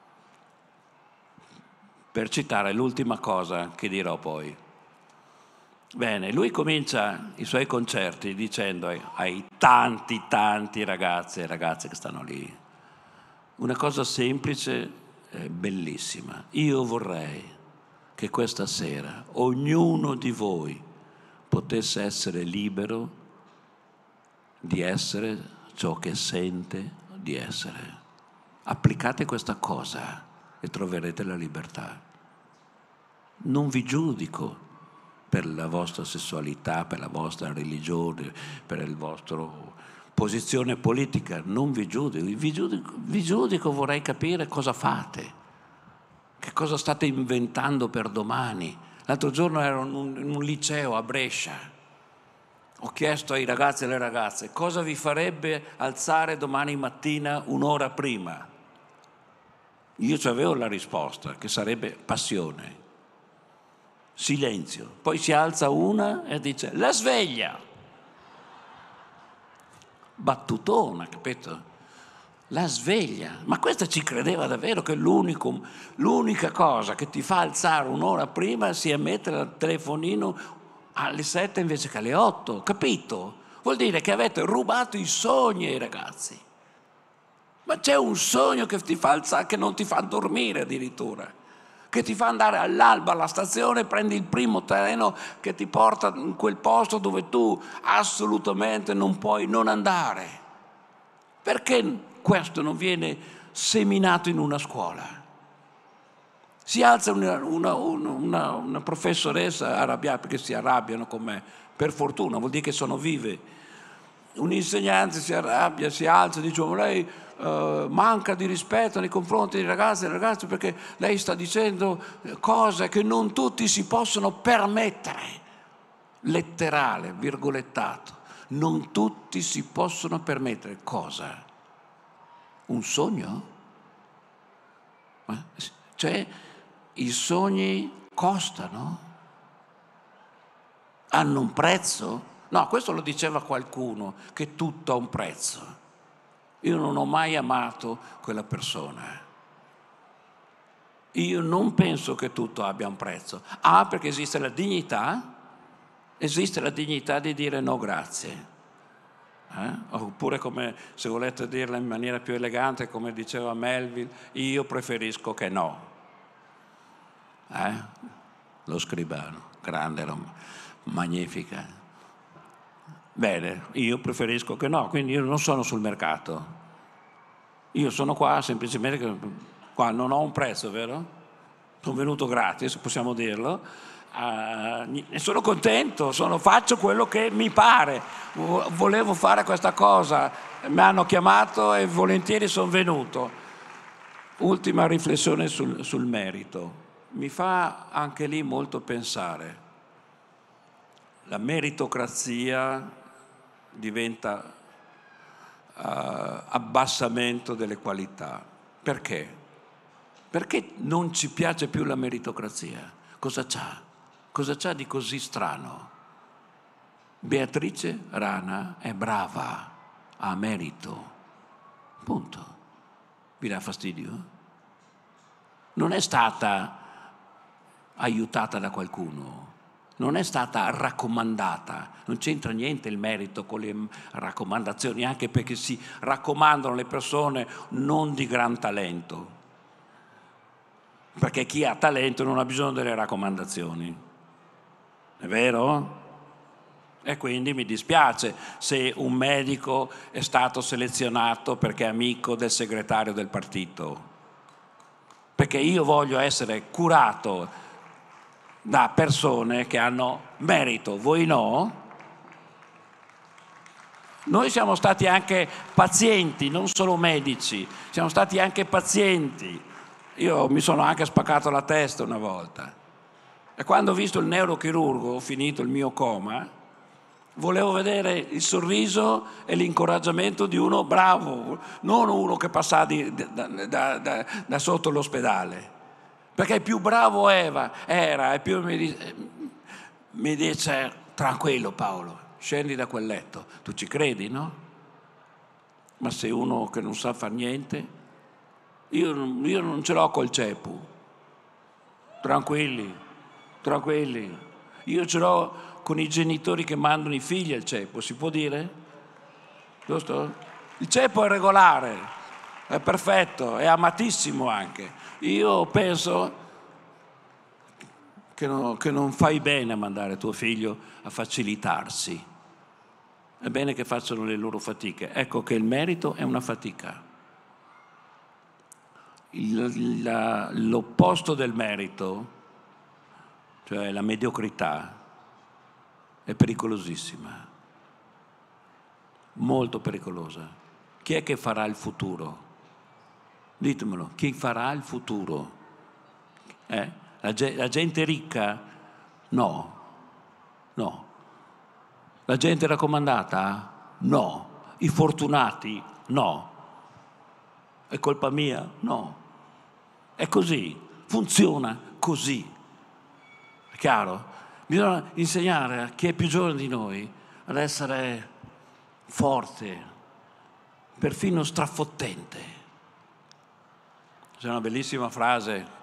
Per citare l'ultima cosa che dirò poi. Bene, lui comincia i suoi concerti dicendo ai tanti ragazzi e ragazze che stanno lì una cosa semplice e bellissima. Io vorrei che questa sera ognuno di voi potesse essere libero di essere ciò che sente di essere. Applicate questa cosa e troverete la libertà. Non vi giudico per la vostra sessualità, per la vostra religione, per la vostra posizione politica, non vi giudico. Vi giudico, vorrei capire cosa fate, che cosa state inventando per domani. L'altro giorno ero in un liceo a Brescia, ho chiesto ai ragazzi e alle ragazze cosa vi farebbe alzare domani mattina un'ora prima. Io avevo la risposta, che sarebbe passione. Silenzio. Poi si alza una e dice la sveglia. Battutona, capito? La sveglia. Ma questa ci credeva davvero che l'unica cosa che ti fa alzare un'ora prima sia mettere il telefonino alle 7 invece che alle 8, capito? Vuol dire che avete rubato i sogni ai ragazzi. Ma c'è un sogno che ti fa alzare, che non ti fa dormire addirittura, che ti fa andare all'alba alla stazione, prendi il primo treno che ti porta in quel posto dove tu assolutamente non puoi non andare. Perché questo non viene seminato in una scuola? Si alza una professoressa arrabbiata, perché si arrabbiano con me, per fortuna, vuol dire che sono vive. Un insegnante si arrabbia, si alza e dice: ma lei manca di rispetto nei confronti dei ragazzi e delle ragazze, perché lei sta dicendo cose che non tutti si possono permettere. Letterale, virgolettato. Non tutti si possono permettere. Cosa? Un sogno? Cioè, i sogni costano? Hanno un prezzo? No, questo lo diceva qualcuno, che tutto ha un prezzo. Io non ho mai amato quella persona. Io non penso che tutto abbia un prezzo. Perché esiste la dignità di dire no grazie. Oppure, come, se volete dirla in maniera più elegante, come diceva Melville, io preferisco che no. Lo scribano, grande, magnifica. Bene, io preferisco che no, quindi io non sono sul mercato. Io sono qua semplicemente, qua non ho un prezzo, vero? sono venuto gratis, possiamo dirlo, e sono contento, faccio quello che mi pare, volevo fare questa cosa, mi hanno chiamato e volentieri sono venuto. Ultima riflessione sul merito, mi fa anche lì molto pensare. La meritocrazia diventa abbassamento delle qualità. Perché? Perché non ci piace più la meritocrazia? Cosa c'ha? Cosa c'ha di così strano? Beatrice Rana è brava, ha merito. Punto. Vi dà fastidio? Non è stata aiutata da qualcuno, non è stata raccomandata, non c'entra niente il merito con le raccomandazioni, anche perché si raccomandano le persone non di gran talento, perché chi ha talento non ha bisogno delle raccomandazioni, è vero? E quindi mi dispiace se un medico è stato selezionato perché è amico del segretario del partito, perché io voglio essere curato da persone che hanno merito, voi no? Noi siamo stati anche pazienti, non solo medici, siamo stati anche pazienti. Io mi sono anche spaccato la testa una volta e quando ho visto il neurochirurgo, finito il mio coma, volevo vedere il sorriso e l'incoraggiamento di uno bravo, non uno che passava da sotto l'ospedale. Perché più bravo era e più mi dice: tranquillo Paolo, scendi da quel letto. Tu ci credi, no? Ma sei uno che non sa far niente. Io non ce l'ho col ceppo. Tranquilli. Io ce l'ho con i genitori che mandano i figli al ceppo, si può dire? Giusto? Il ceppo è regolare, è perfetto, è amatissimo anche. Io penso che non fai bene a mandare tuo figlio a facilitarsi. È bene che facciano le loro fatiche. Ecco che il merito è una fatica. L'opposto del merito, cioè la mediocrità, è pericolosissima, molto pericolosa. Chi è che farà il futuro? Ditemelo, chi farà il futuro? La gente ricca? No. La gente raccomandata? No. I fortunati? No. È colpa mia? No. È così, funziona così. È chiaro? Bisogna insegnare a chi è più giovane di noi ad essere forte, perfino strafottente. C'è una bellissima frase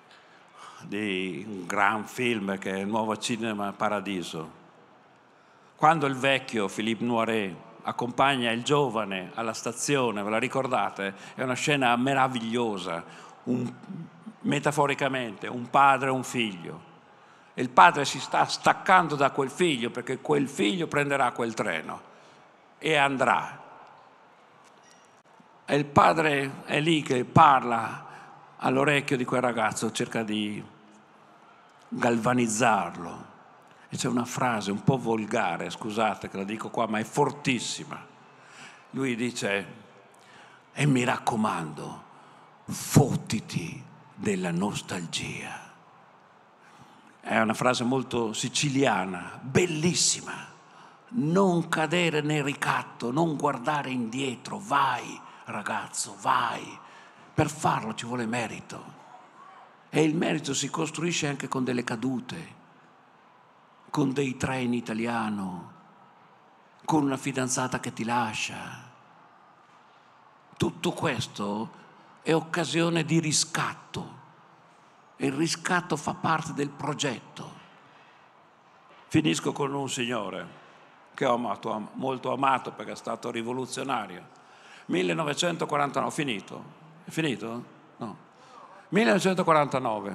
di un gran film che è il Nuovo Cinema Paradiso. Quando il vecchio Philippe Noiret accompagna il giovane alla stazione, ve la ricordate? È una scena meravigliosa, metaforicamente, un padre e un figlio. E il padre si sta staccando da quel figlio perché quel figlio prenderà quel treno e andrà. E il padre è lì che parla all'orecchio di quel ragazzo, cerca di galvanizzarlo. E c'è una frase un po' volgare, scusate che la dico qua, ma è fortissima. Lui dice: e mi raccomando, fottiti della nostalgia. È una frase molto siciliana, bellissima. Non cadere nel ricatto, non guardare indietro, vai ragazzo, vai. Per farlo ci vuole merito. E il merito si costruisce anche con delle cadute, con dei treni italiano, con una fidanzata che ti lascia. Tutto questo è occasione di riscatto. E il riscatto fa parte del progetto. Finisco con un signore che ho amato, molto amato perché è stato rivoluzionario. 1949, finito? È finito? No. 1949,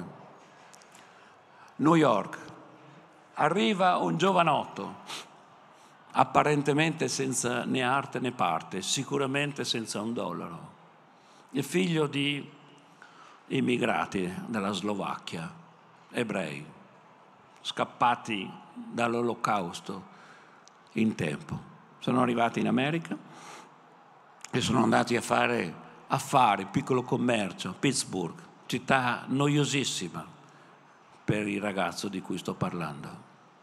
New York. Arriva un giovanotto, apparentemente senza né arte né parte, sicuramente senza $1. È figlio di immigrati dalla Slovacchia, ebrei, scappati dall'Olocausto in tempo. Sono arrivati in America e sono andati a fare affari, piccolo commercio, Pittsburgh, città noiosissima per il ragazzo di cui sto parlando.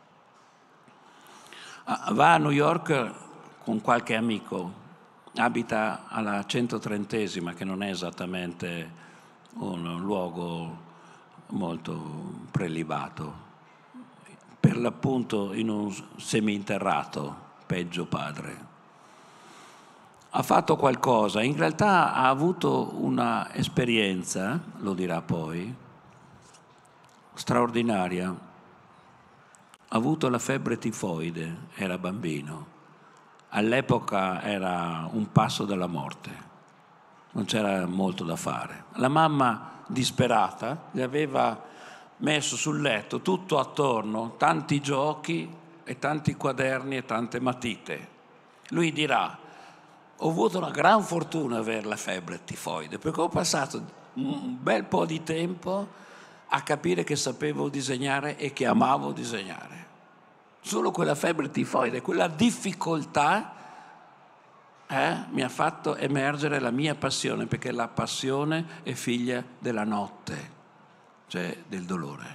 Va a New York con qualche amico, abita alla 130esima, che non è esattamente un luogo molto prelibato, per l'appunto in un seminterrato, peggio padre. Ha fatto qualcosa, in realtà ha avuto una esperienza, lo dirà poi, straordinaria. Ha avuto la febbre tifoide, era bambino. All'epoca era un passo dalla morte, non c'era molto da fare. La mamma, disperata, gli aveva messo sul letto tutto attorno, tanti giochi e tanti quaderni e tante matite. Lui dirà: ho avuto una gran fortuna avere la febbre tifoide, perché ho passato un bel po' di tempo a capire che sapevo disegnare e che amavo disegnare. Solo quella febbre tifoide, quella difficoltà mi ha fatto emergere la mia passione, perché la passione è figlia della notte, cioè del dolore.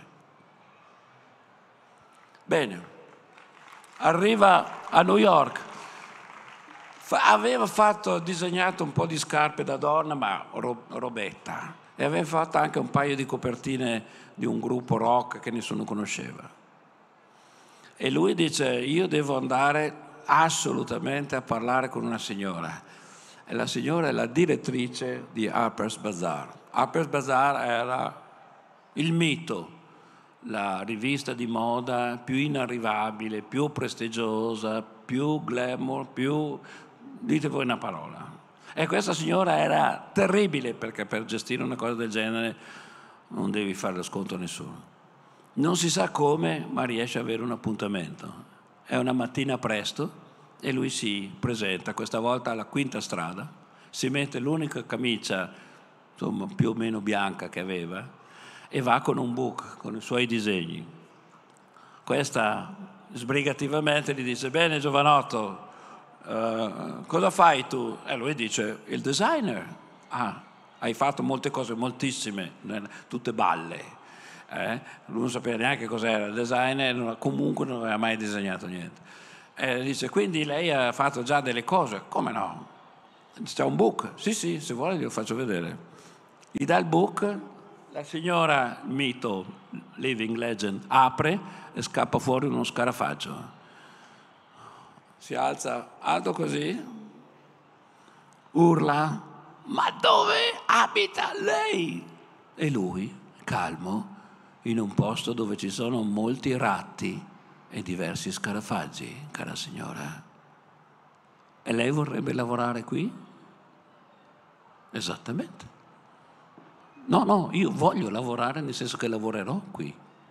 Bene, arriva a New York, aveva disegnato un po' di scarpe da donna, ma robetta, e aveva fatto anche un paio di copertine di un gruppo rock che nessuno conosceva. E lui dice: io devo andare assolutamente a parlare con una signora. E la signora è la direttrice di Harper's Bazaar. Harper's Bazaar era il mito, la rivista di moda più inarrivabile, più prestigiosa, più glamour, più... dite voi una parola. E questa signora era terribile, perché per gestire una cosa del genere non devi fare lo sconto a nessuno. Non si sa come, ma riesce ad avere un appuntamento. È una mattina presto e lui si presenta, questa volta alla Quinta Strada, si mette l'unica camicia, insomma, più o meno bianca che aveva, e va con un book, con i suoi disegni. Questa sbrigativamente gli dice: bene giovanotto, cosa fai tu? E lui dice: il designer. Ah, hai fatto molte cose, moltissime, tutte balle. Lui non sapeva neanche cos'era il designer, comunque non aveva mai disegnato niente. Dice: quindi lei ha fatto già delle cose? Come no? C'è un book? Sì, se vuole glielo faccio vedere. Gli dà il book, la signora, mito, living legend, apre e scappa fuori uno scarafaggio. Si alza alto così, urla: ma dove abita lei? E lui, calmo, in un posto dove ci sono molti ratti e diversi scarafaggi, cara signora. E lei vorrebbe lavorare qui? Esattamente. No, io voglio lavorare, nel senso che lavorerò qui.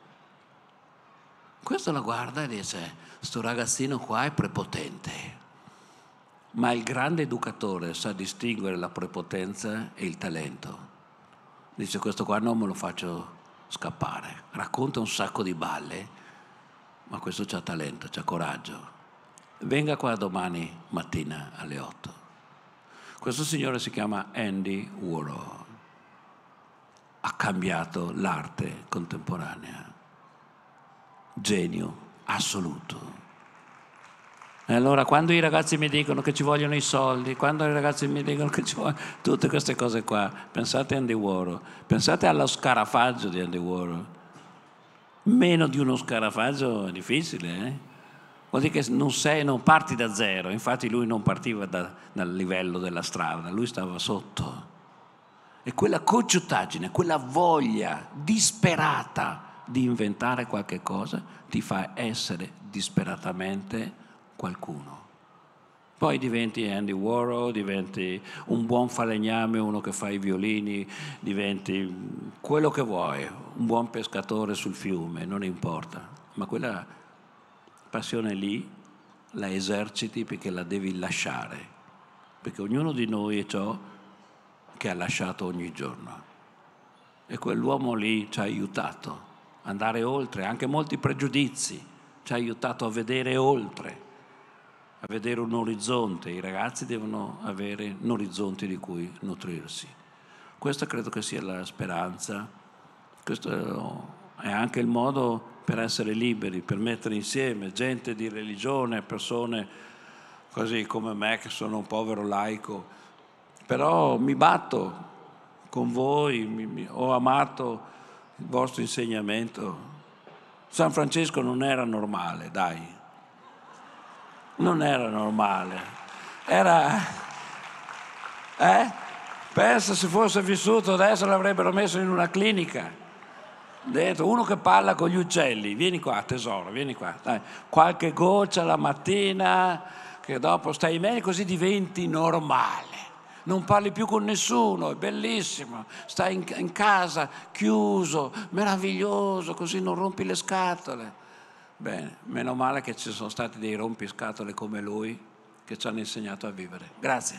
Questo la guarda e dice: sto ragazzino qua è prepotente. Ma il grande educatore sa distinguere la prepotenza e il talento. Dice: questo qua non me lo faccio scappare, racconta un sacco di balle, ma questo c'ha talento, c'ha coraggio. Venga qua domani mattina alle 8. Questo signore si chiama Andy Warhol. Ha cambiato l'arte contemporanea. Genio assoluto. E allora quando i ragazzi mi dicono che ci vogliono i soldi, quando i ragazzi mi dicono che ci vogliono tutte queste cose qua, pensate a Andy Warhol, pensate allo scarafaggio di Andy Warhol. Meno di uno scarafaggio è difficile, Vuol dire che non parti da zero. Infatti lui non partiva dal livello della strada, lui stava sotto. E quella cocciutaggine, quella voglia disperata di inventare qualche cosa ti fa essere disperatamente qualcuno. Poi diventi Andy Warhol, diventi un buon falegname, uno che fa i violini, diventi quello che vuoi, un buon pescatore sul fiume, non importa. Ma quella passione lì la eserciti perché la devi lasciare, perché ognuno di noi è ciò che ha lasciato ogni giorno. e quell'uomo lì ci ha aiutato ad andare oltre, anche molti pregiudizi, ci ha aiutato a vedere oltre, a vedere un orizzonte. I ragazzi devono avere un orizzonte di cui nutrirsi. Questa credo che sia la speranza, questo è anche il modo per essere liberi, per mettere insieme gente di religione, persone così come me che sono un povero laico, però mi batto con voi, ho amato il vostro insegnamento. San Francesco non era normale, dai, non era normale, era, pensa se fosse vissuto adesso l'avrebbero messo in una clinica. Dentro, uno che parla con gli uccelli, vieni qua tesoro, vieni qua, dai. Qualche goccia la mattina, che dopo stai meglio, così diventi normale, non parli più con nessuno, è bellissimo, stai in casa chiuso, meraviglioso, così non rompi le scatole. Bene, meno male che ci sono stati dei rompiscatole come lui che ci hanno insegnato a vivere. Grazie.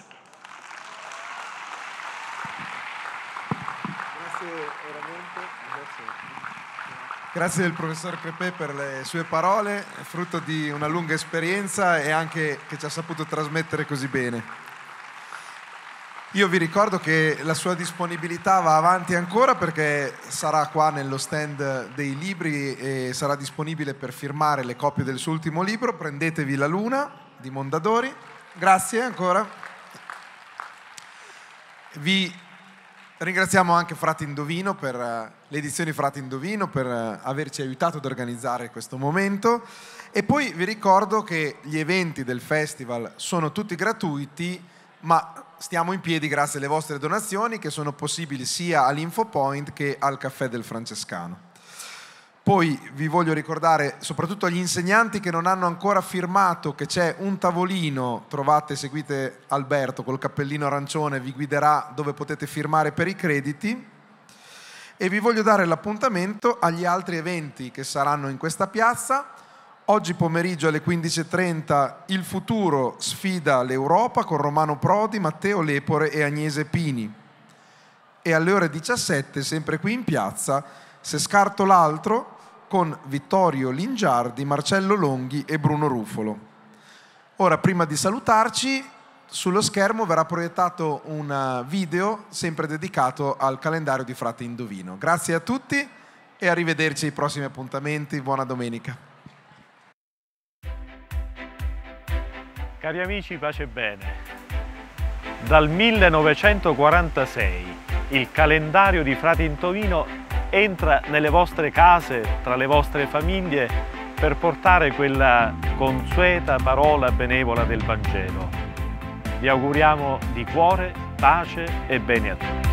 Grazie veramente. Grazie del professor Crepè per le sue parole, frutto di una lunga esperienza e anche che ci ha saputo trasmettere così bene. Io vi ricordo che la sua disponibilità va avanti ancora perché sarà qua nello stand dei libri e sarà disponibile per firmare le copie del suo ultimo libro, Prendetevi la Luna di Mondadori. Grazie ancora. Vi ringraziamo anche Frati Indovino per le edizioni Frati Indovino per averci aiutato ad organizzare questo momento e poi vi ricordo che gli eventi del festival sono tutti gratuiti, ma stiamo in piedi grazie alle vostre donazioni che sono possibili sia all'Infopoint che al Caffè del Francescano. Poi vi voglio ricordare soprattutto agli insegnanti che non hanno ancora firmato che c'è un tavolino, trovate, seguite Alberto col cappellino arancione, vi guiderà dove potete firmare per i crediti e vi voglio dare l'appuntamento agli altri eventi che saranno in questa piazza. Oggi pomeriggio alle 15:30 Il Futuro sfida l'Europa con Romano Prodi, Matteo Lepore e Agnese Pini e alle ore 17 sempre qui in piazza Se scarto l'altro con Vittorio Lingiardi, Marcello Longhi e Bruno Rufolo. Ora, prima di salutarci, sullo schermo verrà proiettato un video sempre dedicato al calendario di Frati Indovino. Grazie a tutti e arrivederci ai prossimi appuntamenti. Buona domenica. Cari amici, pace e bene. Dal 1946 il calendario di Frati Indovino entra nelle vostre case, tra le vostre famiglie, per portare quella consueta parola benevola del Vangelo. Vi auguriamo di cuore pace e bene a tutti.